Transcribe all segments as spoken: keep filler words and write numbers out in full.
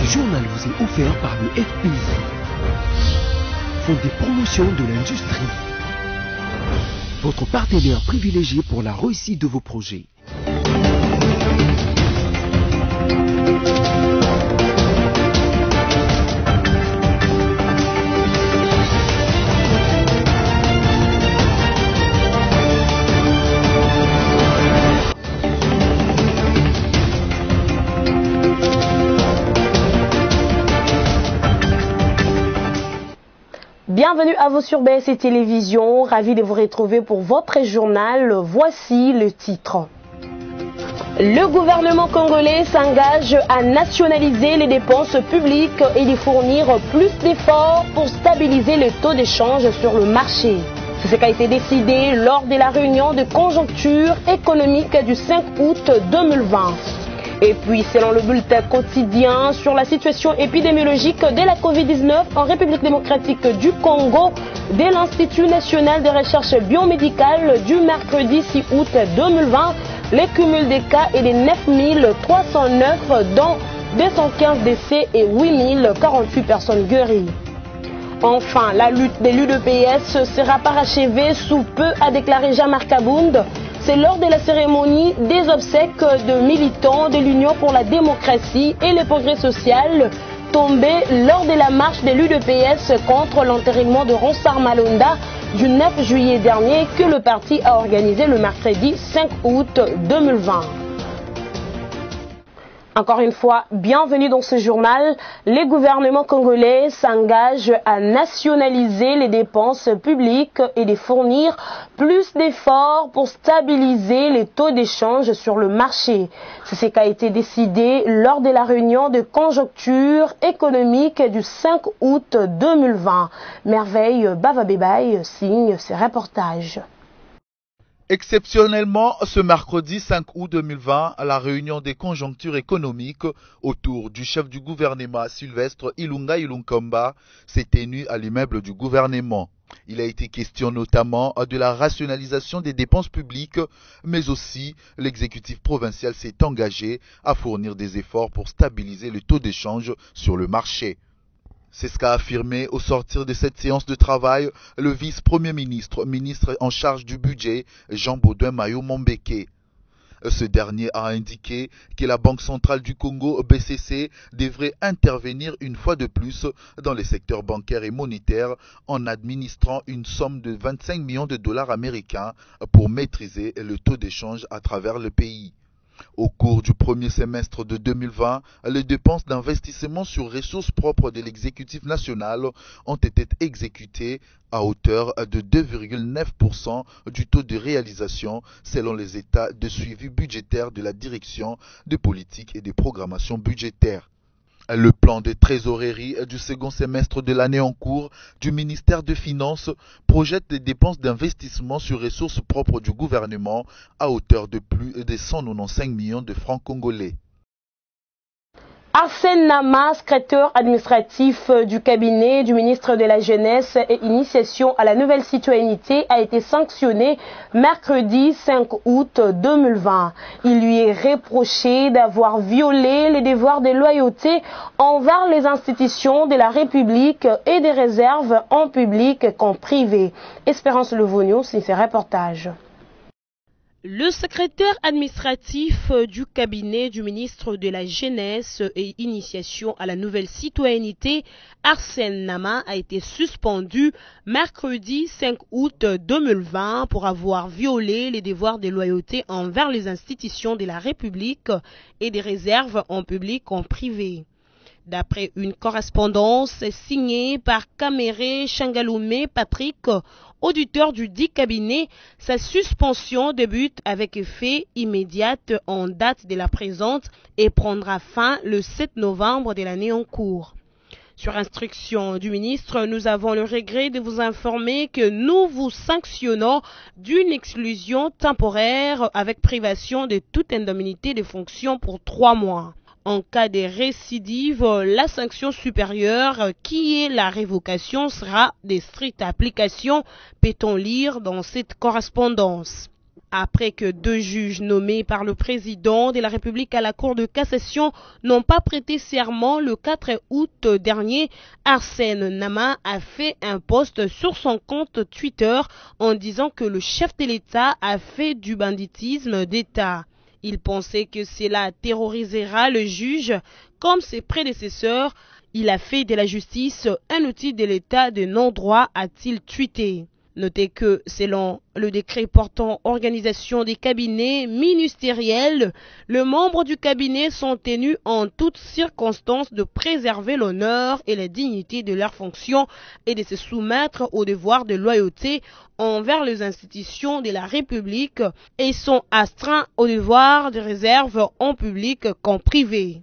Ce journal vous est offert par le F P I, Fonds des promotions de l'industrie, votre partenaire privilégié pour la réussite de vos projets. Bienvenue à vous sur B S C Télévision, ravi de vous retrouver pour votre journal. Voici le titre. Le gouvernement congolais s'engage à nationaliser les dépenses publiques et de fournir plus d'efforts pour stabiliser le taux d'échange sur le marché. C'est ce qui a été décidé lors de la réunion de conjoncture économique du cinq août deux mille vingt. Et puis, selon le bulletin quotidien sur la situation épidémiologique de la COVID dix-neuf en République démocratique du Congo, de l'Institut national de recherche biomédicale du mercredi six août deux mille vingt, le cumul des cas est de neuf mille trois cent neuf, dont deux cent quinze décès et huit mille quarante-huit personnes guéries. Enfin, la lutte de l'U D P S sera parachevée sous peu, a déclaré Jean-Marc Abound. C'est lors de la cérémonie des obsèques de militants de l'Union pour la démocratie et le progrès social tombés lors de la marche de l'U D P S contre l'enterrement de Ronsard Malonda du neuf juillet dernier que le parti a organisé le mercredi cinq août deux mille vingt. Encore une fois, bienvenue dans ce journal. Le gouvernement congolais s'engage à nationaliser les dépenses publiques et de fournir plus d'efforts pour stabiliser les taux d'échange sur le marché. C'est ce qui a été décidé lors de la réunion de conjoncture économique du cinq août deux mille vingt. Merveille Bavabébaye signe ce reportage. Exceptionnellement, ce mercredi cinq août deux mille vingt, la réunion des conjonctures économiques autour du chef du gouvernement Sylvestre Ilunga Ilunkomba s'est tenue à l'immeuble du gouvernement. Il a été question notamment de la rationalisation des dépenses publiques, mais aussi l'exécutif provincial s'est engagé à fournir des efforts pour stabiliser le taux d'échange sur le marché. C'est ce qu'a affirmé au sortir de cette séance de travail le vice-premier ministre, ministre en charge du budget, Jean-Baudouin Mayo-Mombeke. Ce dernier a indiqué que la Banque centrale du Congo, B C C, devrait intervenir une fois de plus dans les secteurs bancaires et monétaires en administrant une somme de vingt-cinq millions de dollars américains pour maîtriser le taux d'échange à travers le pays. Au cours du premier semestre de deux mille vingt, les dépenses d'investissement sur ressources propres de l'exécutif national ont été exécutées à hauteur de deux virgule neuf pour cent du taux de réalisation selon les états de suivi budgétaire de la direction de politique et de programmation budgétaire. Le plan de trésorerie du second semestre de l'année en cours du ministère des Finances projette des dépenses d'investissement sur ressources propres du gouvernement à hauteur de plus de cent quatre-vingt-quinze millions de francs congolais. Arsène Nama, secrétaire administratif du cabinet du ministre de la Jeunesse et Initiation à la nouvelle citoyenneté, a été sanctionné mercredi cinq août deux mille vingt. Il lui est reproché d'avoir violé les devoirs de loyauté envers les institutions de la République et des réserves en public qu'en privé. Espérance Levogno, c'est ce reportage. Le secrétaire administratif du cabinet du ministre de la Jeunesse et Initiation à la nouvelle citoyenneté, Arsène Nama, a été suspendu mercredi cinq août deux mille vingt pour avoir violé les devoirs de loyauté envers les institutions de la République et des réserves en public en privé. D'après une correspondance signée par Kamere Changalume Patrick, auditeur du dit cabinet, sa suspension débute avec effet immédiat en date de la présente et prendra fin le sept novembre de l'année en cours. Sur instruction du ministre, nous avons le regret de vous informer que nous vous sanctionnons d'une exclusion temporaire avec privation de toute indemnité de fonction pour trois mois. En cas de récidive, la sanction supérieure, qui est la révocation, sera de stricte application, peut-on lire dans cette correspondance. Après que deux juges nommés par le président de la République à la Cour de cassation n'ont pas prêté serment le quatre août dernier, Arsène Nama a fait un post sur son compte Twitter en disant que le chef de l'État a fait du banditisme d'État. Il pensait que cela terrorisera le juge comme ses prédécesseurs. Il a fait de la justice un outil de l'État de non-droit, a-t-il tweeté. Notez que, selon le décret portant organisation des cabinets ministériels, les membres du cabinet sont tenus en toutes circonstances de préserver l'honneur et la dignité de leurs fonctions et de se soumettre au devoir de loyauté envers les institutions de la République et sont astreints au devoir de réserve en public qu'en privé.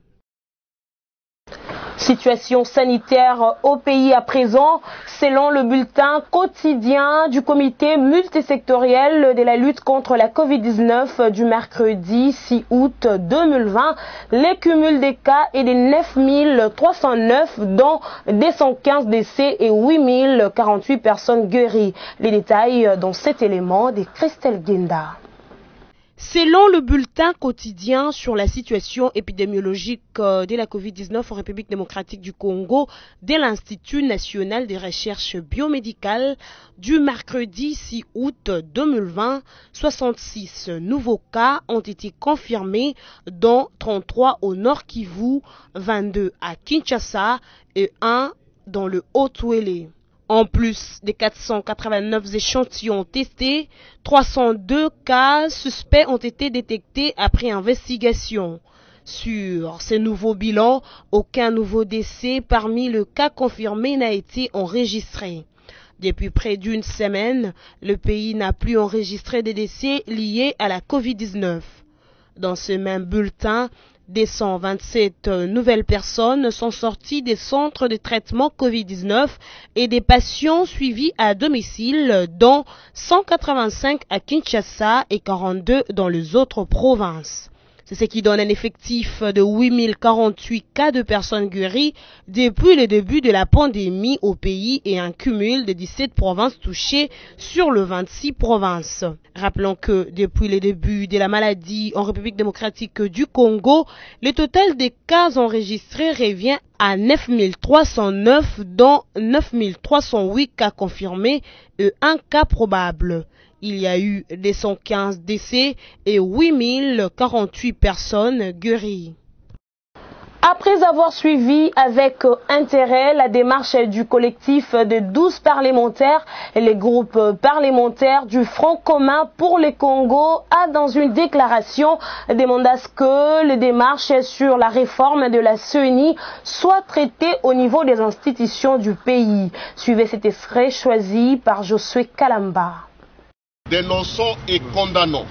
Situation sanitaire au pays à présent, selon le bulletin quotidien du comité multisectoriel de la lutte contre la covid dix-neuf du mercredi six août deux mille vingt, le cumul des cas est de neuf mille trois cent neuf, dont deux cent quinze décès et huit mille quarante-huit personnes guéries. Les détails dans cet élément de Christelle Guinda. Selon le bulletin quotidien sur la situation épidémiologique de la covid dix-neuf en République démocratique du Congo de l'Institut national des recherches biomédicales du mercredi six août deux mille vingt, soixante-six nouveaux cas ont été confirmés, dont trente-trois au Nord Kivu, vingt-deux à Kinshasa et un dans le Haut-Ouélé. En plus des quatre cent quatre-vingt-neuf échantillons testés, trois cent deux cas suspects ont été détectés après investigation. Sur ces nouveaux bilans, aucun nouveau décès parmi les cas confirmés n'a été enregistré. Depuis près d'une semaine, le pays n'a plus enregistré de décès liés à la covid dix-neuf. Dans ce même bulletin, des cent vingt-sept nouvelles personnes sont sorties des centres de traitement covid dix-neuf et des patients suivis à domicile, dont cent quatre-vingt-cinq à Kinshasa et quarante-deux dans les autres provinces. C'est ce qui donne un effectif de huit mille quarante-huit cas de personnes guéries depuis le début de la pandémie au pays et un cumul de dix-sept provinces touchées sur le vingt-six provinces. Rappelons que depuis le début de la maladie en République démocratique du Congo, le total des cas enregistrés revient à neuf mille trois cent neuf, dont neuf mille trois cent huit cas confirmés et un cas probable. Il y a eu deux cent quinze décès et huit mille quarante-huit personnes guéries. Après avoir suivi avec intérêt la démarche du collectif de douze parlementaires, le groupe parlementaire du Front commun pour le Congo a dans une déclaration demandé à ce que les démarches sur la réforme de la C E N I soient traitées au niveau des institutions du pays. Suivez cet extrait choisi par Josué Kalamba. Dénonçons et condamnons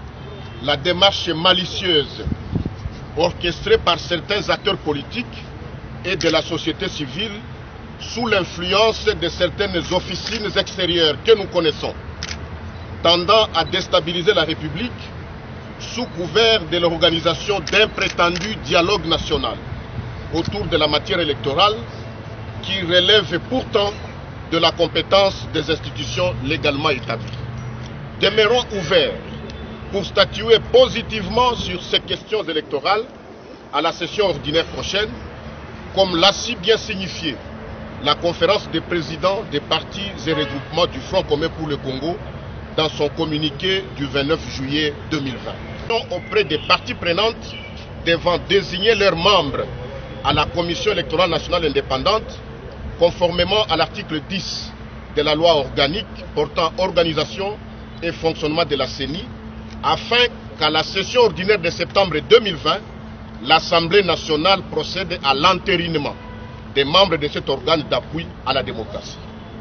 la démarche malicieuse orchestrée par certains acteurs politiques et de la société civile sous l'influence de certaines officines extérieures que nous connaissons, tendant à déstabiliser la République sous couvert de l'organisation d'un prétendu dialogue national autour de la matière électorale qui relève pourtant de la compétence des institutions légalement établies. Demeurons ouverts pour statuer positivement sur ces questions électorales à la session ordinaire prochaine, comme l'a si bien signifié la conférence des présidents des partis et regroupements du Front commun pour le Congo dans son communiqué du vingt-neuf juillet deux mille vingt. Auprès des parties prenantes devant désigner leurs membres à la Commission électorale nationale indépendante, conformément à l'article dix de la loi organique portant organisation et fonctionnement de la C E N I, afin qu'à la session ordinaire de septembre deux mille vingt, l'Assemblée nationale procède à l'entérinement des membres de cet organe d'appui à la démocratie.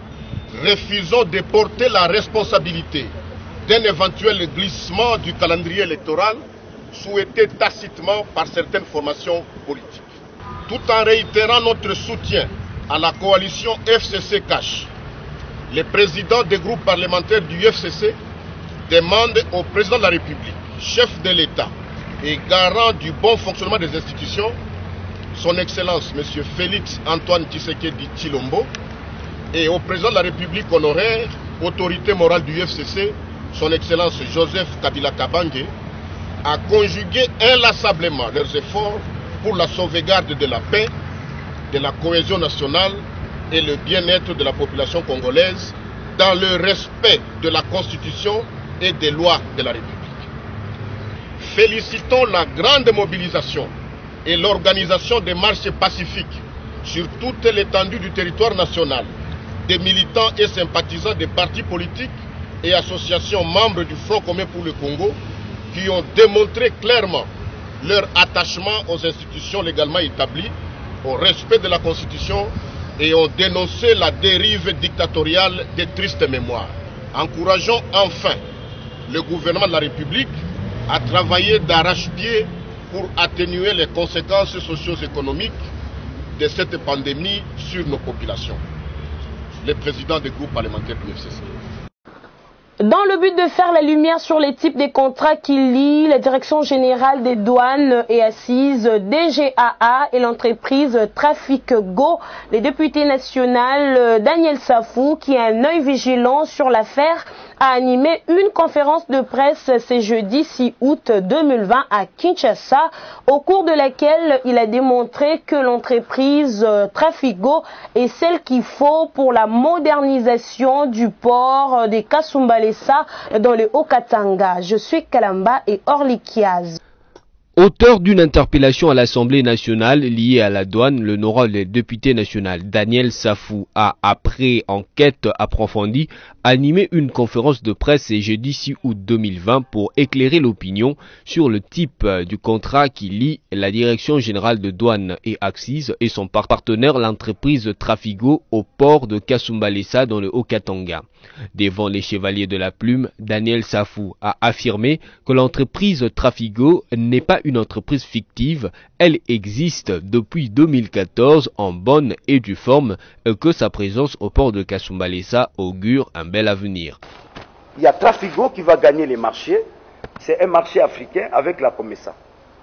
Refusons de porter la responsabilité d'un éventuel glissement du calendrier électoral souhaité tacitement par certaines formations politiques. Tout en réitérant notre soutien à la coalition F C C Cash, les présidents des groupes parlementaires du F C C demandent au président de la République, chef de l'État et garant du bon fonctionnement des institutions, son Excellence M. Félix Antoine Tshisekedi Tshilombo, et au président de la République honoraire, autorité morale du F C C, son Excellence Joseph Kabila Kabange, a conjugué inlassablement leurs efforts pour la sauvegarde de la paix, de la cohésion nationale et le bien-être de la population congolaise dans le respect de la Constitution et des lois de la République. Félicitons la grande mobilisation et l'organisation des marches pacifiques sur toute l'étendue du territoire national des militants et sympathisants des partis politiques et associations membres du Front commun pour le Congo qui ont démontré clairement leur attachement aux institutions légalement établies, au respect de la Constitution et ont dénoncé la dérive dictatoriale des tristes mémoires. Encourageons enfin le gouvernement de la République à travailler d'arrache-pied pour atténuer les conséquences socio-économiques de cette pandémie sur nos populations. Le président du groupe parlementaire du F C C. Dans le but de faire la lumière sur les types de contrats qui lient la Direction générale des douanes et assises D G A A et l'entreprise Trafic Go, le député national Daniel Safou, qui a un œil vigilant sur l'affaire, a animé une conférence de presse ce jeudi six août deux mille vingt à Kinshasa, au cours de laquelle il a démontré que l'entreprise Trafigo est celle qu'il faut pour la modernisation du port de Kasumbalesa dans le Haut-Katanga. Je suis Kalamba et Orlikiaz. Auteur d'une interpellation à l'Assemblée nationale liée à la douane, l'honorable député national Daniel Safou a, après enquête approfondie, animé une conférence de presse ce jeudi six août deux mille vingt pour éclairer l'opinion sur le type du contrat qui lie la Direction générale de douane et Axis et son partenaire, l'entreprise Trafigo, au port de Kasumbalesa dans le Haut-Katanga. Devant les chevaliers de la plume, Daniel Safou a affirmé que l'entreprise Trafigo n'est pas une entreprise fictive, elle existe depuis deux mille quatorze en bonne et due forme et que sa présence au port de Kasumbalesa augure un bel avenir. Il y a Trafigo qui va gagner les marchés, c'est un marché africain avec la Comesa.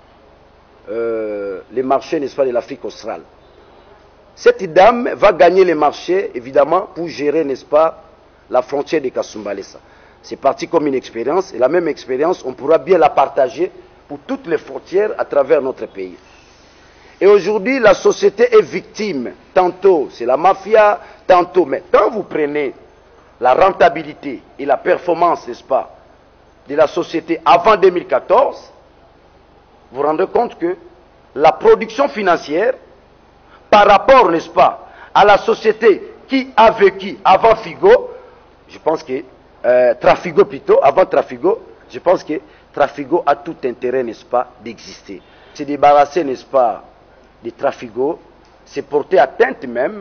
Euh, les marchés, n'est-ce pas, de l'Afrique australe. Cette dame va gagner les marchés, évidemment, pour gérer, n'est-ce pas, la frontière de Kasumbalesa. C'est parti comme une expérience, et la même expérience, on pourra bien la partager pour toutes les frontières à travers notre pays. Et aujourd'hui, la société est victime. Tantôt, c'est la mafia, tantôt. Mais quand vous prenez la rentabilité et la performance, n'est-ce pas, de la société avant deux mille quatorze, vous vous rendez compte que la production financière, par rapport, n'est-ce pas, à la société qui a vécu avant Figo, je pense que euh, Trafigo plutôt, avant Trafigo, je pense que Trafigo a tout intérêt, n'est-ce pas, d'exister. Se débarrasser, n'est-ce pas, de Trafigo, c'est porter atteinte même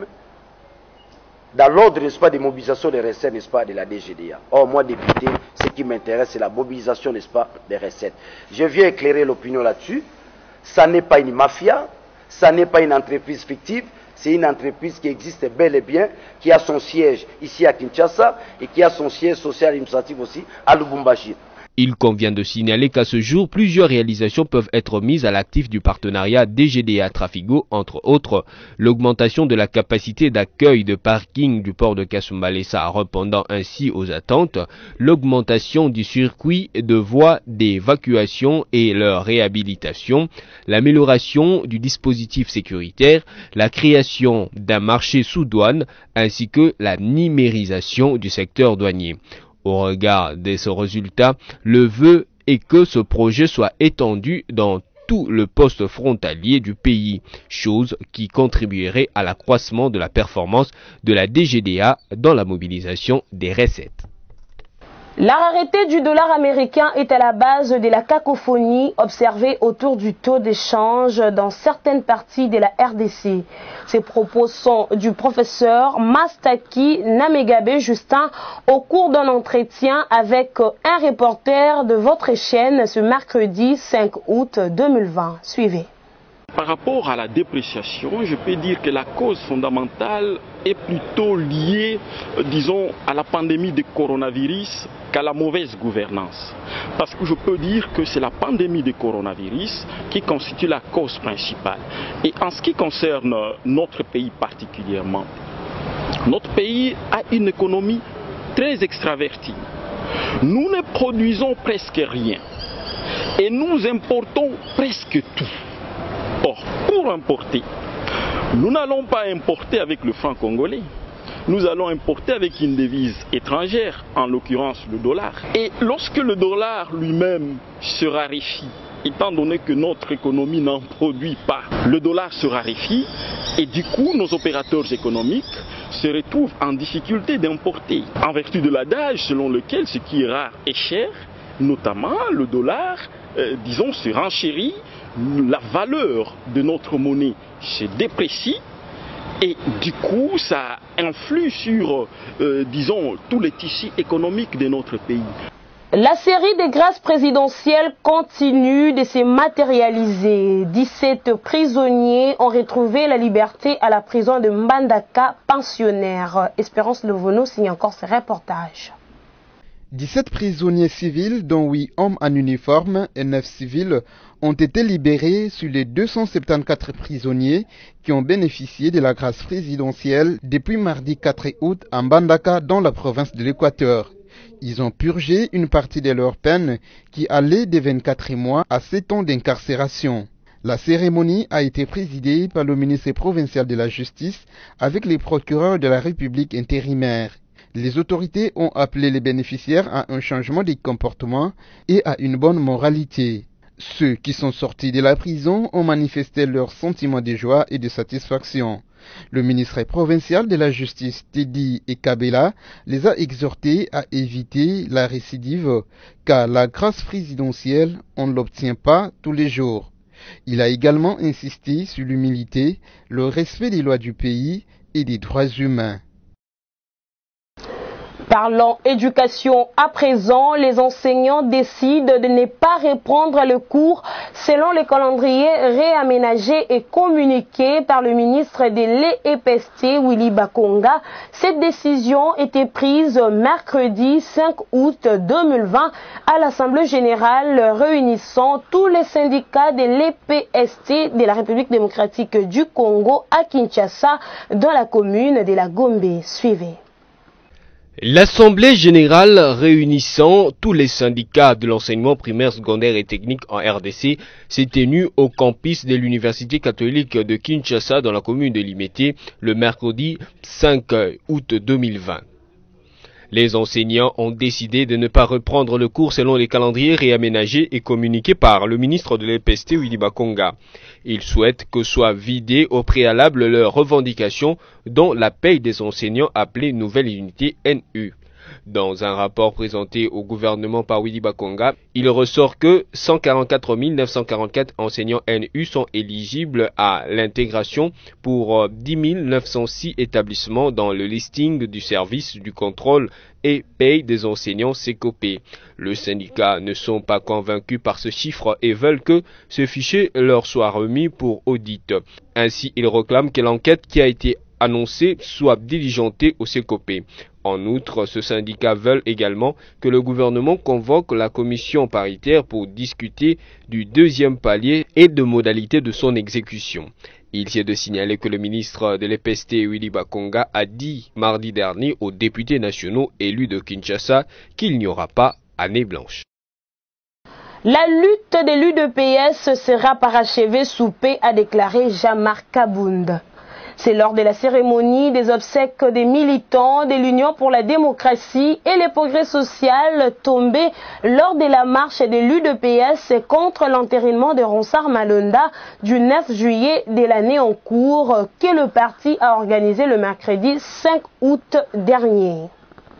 dans l'ordre, n'est-ce pas, des mobilisations des recettes, n'est-ce pas, de la D G D A. Or, moi, député, ce qui m'intéresse, c'est la mobilisation, n'est-ce pas, des recettes. Je viens éclairer l'opinion là-dessus. Ça n'est pas une mafia, ça n'est pas une entreprise fictive, c'est une entreprise qui existe bel et bien, qui a son siège ici à Kinshasa et qui a son siège social et administratif aussi à Lubumbashi. Il convient de signaler qu'à ce jour, plusieurs réalisations peuvent être mises à l'actif du partenariat D G D A Trafigo, entre autres l'augmentation de la capacité d'accueil de parking du port de Kasumbalesa répondant ainsi aux attentes, l'augmentation du circuit de voies d'évacuation et leur réhabilitation, l'amélioration du dispositif sécuritaire, la création d'un marché sous douane ainsi que la numérisation du secteur douanier. Au regard de ce résultat, le vœu est que ce projet soit étendu dans tout le poste frontalier du pays, chose qui contribuerait à l'accroissement de la performance de la D G D A dans la mobilisation des recettes. La rareté du dollar américain est à la base de la cacophonie observée autour du taux d'échange dans certaines parties de la R D C. Ces propos sont du professeur Mastaki Namegabe Justin au cours d'un entretien avec un reporter de votre chaîne ce mercredi cinq août deux mille vingt. Suivez. Par rapport à la dépréciation, je peux dire que la cause fondamentale est plutôt liée, disons, à la pandémie de coronavirus qu'à la mauvaise gouvernance. Parce que je peux dire que c'est la pandémie de coronavirus qui constitue la cause principale. Et en ce qui concerne notre pays particulièrement, notre pays a une économie très extravertie. nous ne produisons presque rien et nous importons presque tout. Or, pour importer, nous n'allons pas importer avec le franc congolais. Nous allons importer avec une devise étrangère, en l'occurrence le dollar. Et lorsque le dollar lui-même se raréfie, étant donné que notre économie n'en produit pas, le dollar se raréfie et du coup nos opérateurs économiques se retrouvent en difficulté d'importer. En vertu de l'adage selon lequel ce qui est rare est cher, notamment le dollar, euh, disons, se renchérit, la valeur de notre monnaie se déprécie. Et du coup, ça influe sur, euh, disons, tous les tissus économiques de notre pays. La série des grâces présidentielles continue de se matérialiser. dix-sept prisonniers ont retrouvé la liberté à la prison de Mbandaka, pensionnaire. Espérance Levono signe encore ce reportage. dix-sept prisonniers civils, dont huit hommes en uniforme et neuf civils, ont été libérés sur les deux cent soixante-quatorze prisonniers qui ont bénéficié de la grâce présidentielle depuis mardi quatre août à Mbandaka dans la province de l'Équateur. Ils ont purgé une partie de leur peine qui allait de vingt-quatre mois à sept ans d'incarcération. La cérémonie a été présidée par le ministre provincial de la Justice avec les procureurs de la République intérimaire. Les autorités ont appelé les bénéficiaires à un changement de comportement et à une bonne moralité. Ceux qui sont sortis de la prison ont manifesté leur sentiment de joie et de satisfaction. Le ministre provincial de la Justice, Teddy Ekabela, les a exhortés à éviter la récidive, car la grâce présidentielle, on ne l'obtient pas tous les jours. Il a également insisté sur l'humilité, le respect des lois du pays et des droits humains. Parlons éducation à présent, les enseignants décident de ne pas reprendre le cours selon le calendrier réaménagé et communiqué par le ministre de l'E P S T, Willy Bakonga. Cette décision était prise mercredi cinq août deux mille vingt à l'Assemblée générale réunissant tous les syndicats de l'E P S T de la République démocratique du Congo à Kinshasa dans la commune de la Gombe. Suivez. L'Assemblée générale réunissant tous les syndicats de l'enseignement primaire, secondaire et technique en R D C s'est tenue au campus de l'Université catholique de Kinshasa dans la commune de Limete le mercredi cinq août deux mille vingt. Les enseignants ont décidé de ne pas reprendre le cours selon les calendriers réaménagés et communiqués par le ministre de l'E P S T, Willy Bakonga. Ils souhaitent que soient vidées au préalable leurs revendications, dont la paye des enseignants appelée Nouvelle Unité N U. Dans un rapport présenté au gouvernement par Willy Bakonga, il ressort que cent quarante-quatre mille neuf cent quarante-quatre enseignants N U sont éligibles à l'intégration pour dix mille neuf cent six établissements dans le listing du service du contrôle et paye des enseignants C C O P. Le syndicat ne sont pas convaincus par ce chiffre et veulent que ce fichier leur soit remis pour audit. Ainsi, ils réclament que l'enquête qui a été annoncée soit diligentée au C C O P. En outre, ce syndicat veut également que le gouvernement convoque la commission paritaire pour discuter du deuxième palier et de modalités de son exécution. Il est de signaler que le ministre de l'E P S T, Willy Bakonga, a dit mardi dernier aux députés nationaux élus de Kinshasa qu'il n'y aura pas année blanche. La lutte de l'U D P S sera parachevée sous paix, a déclaré Jean-Marc Kabound. C'est lors de la cérémonie des obsèques des militants de l'Union pour la démocratie et le progrès social tombés lors de la marche de l'U D P S contre l'entérinement de Ronsard Malonda du neuf juillet de l'année en cours que le parti a organisé le mercredi cinq août dernier.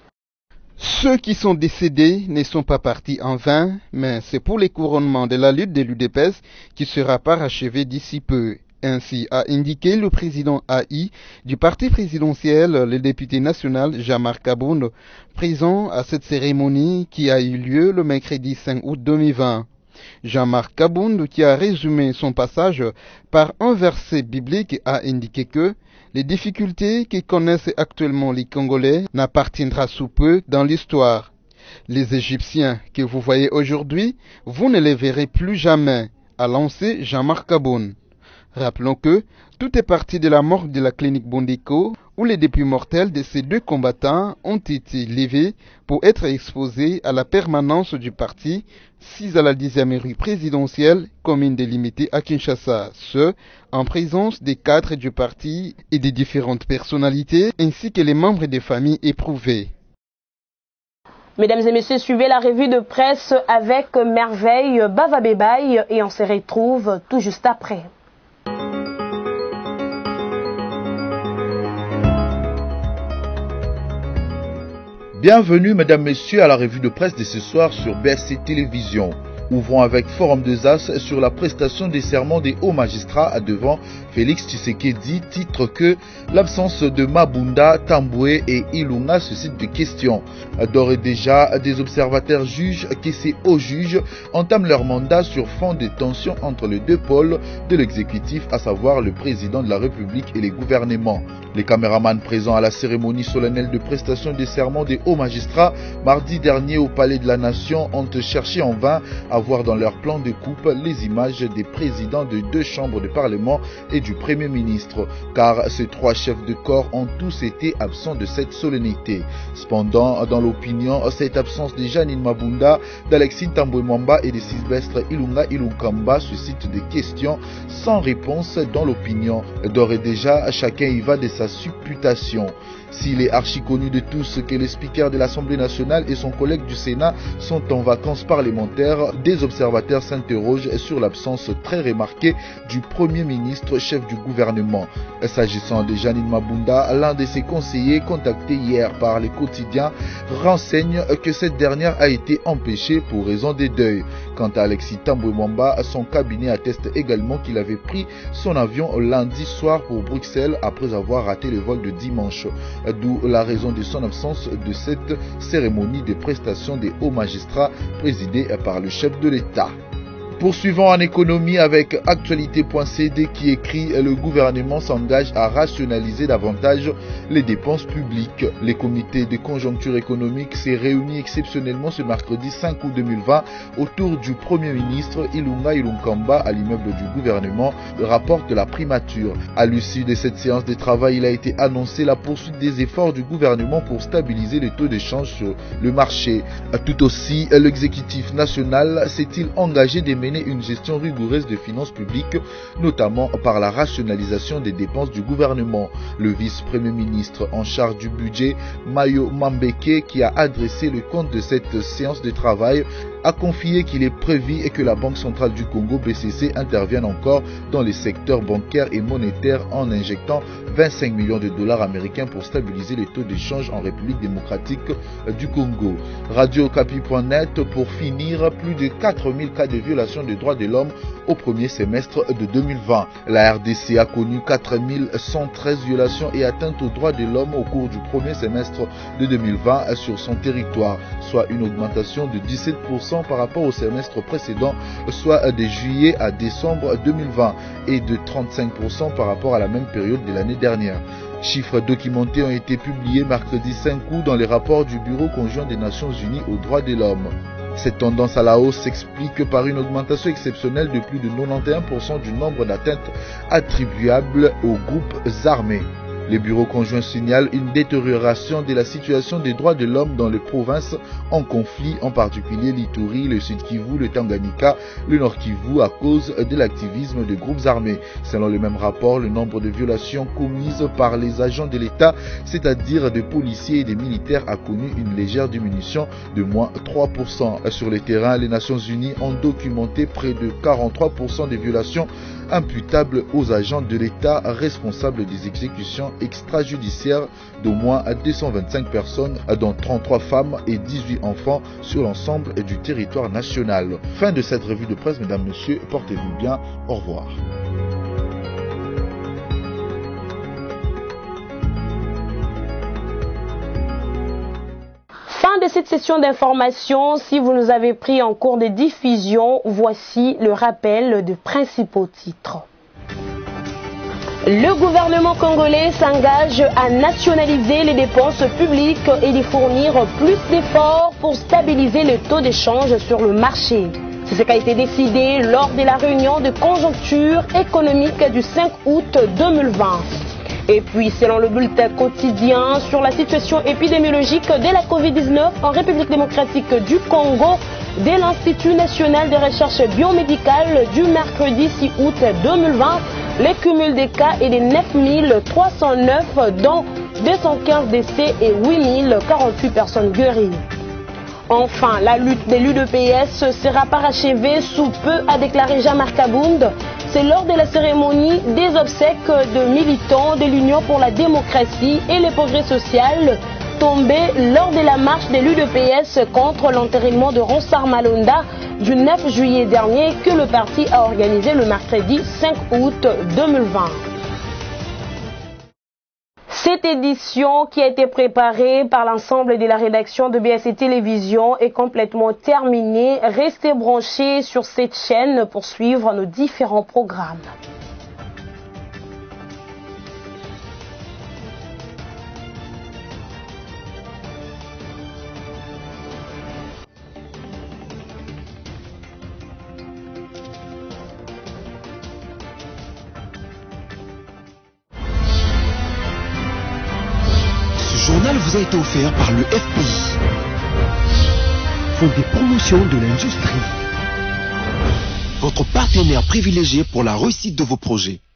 Ceux qui sont décédés ne sont pas partis en vain, mais c'est pour les couronnements de la lutte de l'U D P S qui sera parachevé d'ici peu. Ainsi a indiqué le président A I du parti présidentiel, le député national Jean-Marc Kabound, présent à cette cérémonie qui a eu lieu le mercredi cinq août deux mille vingt. Jean-Marc Kabound, qui a résumé son passage par un verset biblique, a indiqué que les difficultés que connaissent actuellement les Congolais n'appartiendra sous peu dans l'histoire. Les Égyptiens que vous voyez aujourd'hui, vous ne les verrez plus jamais, a lancé Jean-Marc Kabound. Rappelons que tout est parti de la mort de la clinique Bondeko où les dépouilles mortelles de ces deux combattants ont été levées pour être exposées à la permanence du parti, six à la dixième rue présidentielle, commune délimitée à Kinshasa. Ce, en présence des cadres du parti et des différentes personnalités, ainsi que les membres des familles éprouvées. Mesdames et messieurs, suivez la revue de presse avec Merveille Bavabébaï et on se retrouve tout juste après. Bienvenue, mesdames, messieurs, à la revue de presse de ce soir sur B S C Télévision. Ouvrons avec Forum des As sur la prestation des serments des hauts magistrats devant Félix Tshisekedi, titre que l'absence de Mabunda, Tamboué et Ilunga suscite des questions. D'ores et déjà, des observateurs jugent que ces hauts juges entament leur mandat sur fond de tensions entre les deux pôles de l'exécutif, à savoir le président de la République et les gouvernements. Les caméramans présents à la cérémonie solennelle de prestation des serments des hauts magistrats mardi dernier au Palais de la Nation ont cherché en vain à voir dans leur plan de coupe les images des présidents de deux chambres de parlement et du Premier ministre, car ces trois chefs de corps ont tous été absents de cette solennité. Cependant, dans l'opinion, cette absence de Janine Mabunda, d'Alexis Tamboué Mwamba et de Sylvestre Ilunga Ilunkamba suscite des questions sans réponse dans l'opinion. D'ores et déjà, chacun y va de sa supputation. S'il est archi connu de tous que le speaker de l'Assemblée nationale et son collègue du Sénat sont en vacances parlementaires, des observateurs s'interrogent sur l'absence très remarquée du Premier ministre, chef du gouvernement. S'agissant de Janine Mabunda, l'un de ses conseillers contacté hier par les quotidiens renseigne que cette dernière a été empêchée pour raison des deuils. Quant à Alexis Tamboué Mwamba, son cabinet atteste également qu'il avait pris son avion lundi soir pour Bruxelles après avoir raté le vol de dimanche. D'où la raison de son absence de cette cérémonie de prestation des hauts magistrats présidée par le chef de l'État. Poursuivons en économie avec actualité point c d qui écrit « Le gouvernement s'engage à rationaliser davantage les dépenses publiques ». Les comités de conjoncture économique s'est réunis exceptionnellement ce mercredi cinq août deux mille vingt autour du Premier ministre Ilunga Ilunkamba à l'immeuble du gouvernement, rapporte la primature. À l'issue de cette séance de travail, il a été annoncé la poursuite des efforts du gouvernement pour stabiliser les taux d'échange sur le marché. Tout aussi, l'exécutif national s'est-il engagé de mener une gestion rigoureuse des finances publiques, notamment par la rationalisation des dépenses du gouvernement. Le vice-premier ministre en charge du budget, Mayo Mambeke, qui a adressé le compte de cette séance de travail, a confié qu'il est prévu et que la Banque centrale du Congo, B C C, intervienne encore dans les secteurs bancaires et monétaires en injectant vingt-cinq millions de dollars américains pour stabiliser les taux d'échange en République démocratique du Congo. Radio Okapi point net, pour finir, plus de quatre mille cas de violation des droits de l'homme au premier semestre de deux mille vingt. La R D C a connu quatre mille cent treize violations et atteintes aux droits de l'homme au cours du premier semestre de deux mille vingt sur son territoire, soit une augmentation de dix-sept pour cent par rapport au semestre précédent, soit de juillet à décembre deux mille vingt, et de trente-cinq pour cent par rapport à la même période de l'année dernière. Chiffres documentés ont été publiés mercredi cinq août dans les rapports du Bureau conjoint des Nations Unies aux droits de l'homme. Cette tendance à la hausse s'explique par une augmentation exceptionnelle de plus de quatre-vingt-onze pour cent du nombre d'atteintes attribuables aux groupes armés. Le bureau conjoint signale une détérioration de la situation des droits de l'homme dans les provinces en conflit, en particulier l'Ituri, le Sud Kivu, le Tanganyika, le Nord Kivu, à cause de l'activisme de groupes armés. Selon le même rapport, le nombre de violations commises par les agents de l'État, c'est-à-dire des policiers et des militaires, a connu une légère diminution de moins trois pour cent. Sur le terrain, les Nations Unies ont documenté près de quarante-trois pour cent des violations imputables aux agents de l'État responsables des exécutions extrajudiciaires d'au moins deux cent vingt-cinq personnes, dont trente-trois femmes et dix-huit enfants sur l'ensemble du territoire national. Fin de cette revue de presse, mesdames, messieurs, portez-vous bien, au revoir. Fin de cette session d'information. Si vous nous avez pris en cours de diffusion, voici le rappel des principaux titres. Le gouvernement congolais s'engage à nationaliser les dépenses publiques et de fournir plus d'efforts pour stabiliser le taux d'échange sur le marché. C'est ce qui a été décidé lors de la réunion de conjoncture économique du cinq août deux mille vingt. Et puis, selon le bulletin quotidien sur la situation épidémiologique de la Covid dix-neuf en République démocratique du Congo, de l'Institut national des recherches biomédicales du mercredi six août deux mille vingt, le cumul des cas est de neuf mille trois cent neuf, dont deux cent quinze décès et huit mille quarante-huit personnes guéries. Enfin, la lutte de l'U D P S sera parachevée sous peu, a déclaré Jean-Marc Abound. C'est lors de la cérémonie des obsèques de militants de l'Union pour la démocratie et le progrès social tombés lors de la marche de l'U D P S contre l'enterrement de Ronsard Malonda du neuf juillet dernier que le parti a organisé le mercredi cinq août deux mille vingt. Cette édition, qui a été préparée par l'ensemble de la rédaction de B S C Télévision, est complètement terminée. Restez branchés sur cette chaîne pour suivre nos différents programmes. Ce journal vous a été offert par le F P I, Fonds des promotions de l'industrie, votre partenaire privilégié pour la réussite de vos projets.